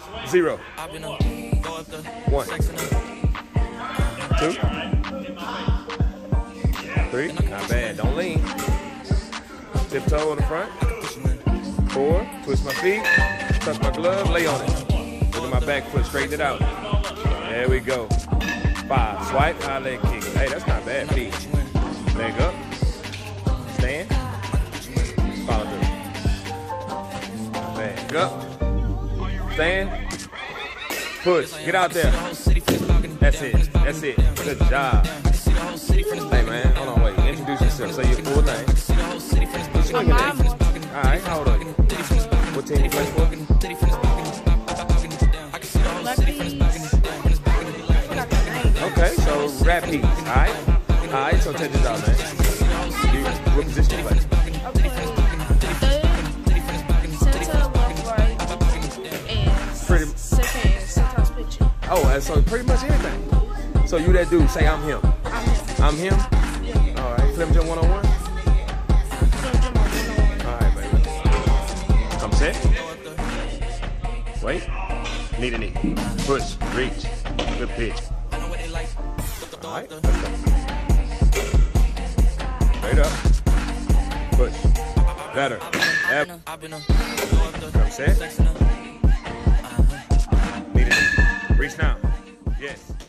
0. 1, 2, 3. Not bad. Don't lean. Tiptoe on the front. 4. Twist my feet. Touch my glove. Lay on it. Look at my back foot. Straighten it out. There we go. 5. Swipe. High leg kick. Hey, that's not bad. Feet. Leg up. Stand. Follow through. Not bad. Up. Stand. Push. Get out there. That's it. That's it. Good job. Hey, man. Hold on. Wait. Introduce yourself. Say your full name. Swing it. All right. How old are you? What team you play for? Okay. So, Rappies. All right. All right. So, check this out, man. What position you play? Oh, so pretty much everything. So you that dude, say I'm him. I'm him? Yeah. All right, Flemgym 101? All right, baby. I'm set. Wait. Knee to knee. Push, reach. Good pitch. All right, let's go. Straight up. Push. Better. I'm set. Knee to knee. Reach now. Yes.